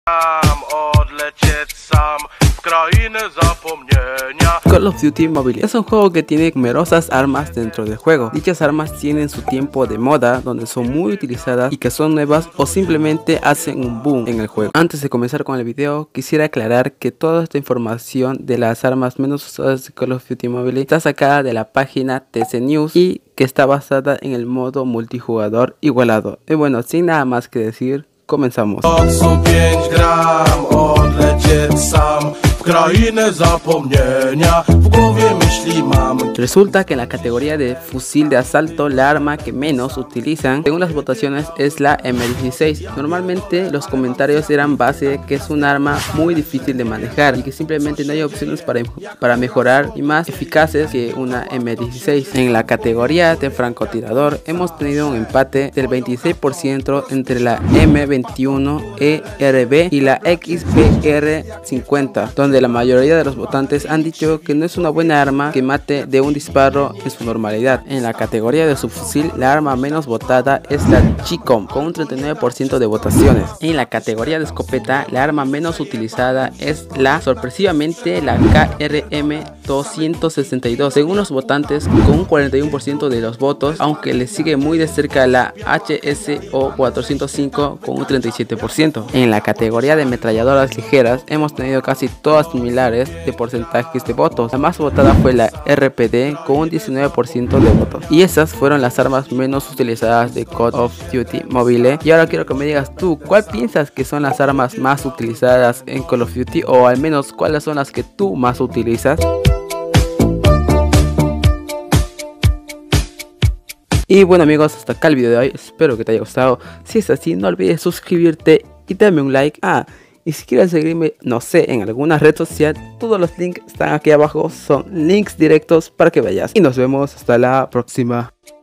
Call of Duty Mobile es un juego que tiene numerosas armas dentro del juego. Dichas armas tienen su tiempo de moda, donde son muy utilizadas y que son nuevas o simplemente hacen un boom en el juego. Antes de comenzar con el video, quisiera aclarar que toda esta información de las armas menos usadas de Call of Duty Mobile está sacada de la página TC News y que está basada en el modo multijugador igualado. Y bueno, sin nada más que decir, comenzamos. Resulta que en la categoría de fusil de asalto, la arma que menos utilizan según las votaciones es la M16. Normalmente los comentarios eran base que es un arma muy difícil de manejar y que simplemente no hay opciones para mejorar y más eficaces que una M16. En la categoría de francotirador hemos tenido un empate del 26% entre la M21 ERB y la XPR50, donde la mayoría de los votantes han dicho que no es una buena arma que mate de un disparo en su normalidad. En la categoría de subfusil, la arma menos votada es la Chicom con un 39% de votaciones. En la categoría de escopeta, la arma menos utilizada es sorpresivamente la KRM 262 según los votantes, con un 41% de los votos, aunque le sigue muy de cerca la HSO 405 con un 37%. En la categoría de ametralladoras ligeras hemos tenido casi todas similares de porcentajes de votos. La más votada fue la RPD con un 19% de votos. Y esas fueron las armas menos utilizadas de Call of Duty Mobile. Y ahora quiero que me digas tú, ¿cuál piensas que son las armas más utilizadas en Call of Duty? O al menos, ¿cuáles son las que tú más utilizas? Y bueno amigos, hasta acá el video de hoy, espero que te haya gustado. Si es así, no olvides suscribirte y darme un like. Y si quieres seguirme, no sé, en alguna red social, todos los links están aquí abajo, son links directos para que vayas. Y nos vemos hasta la próxima.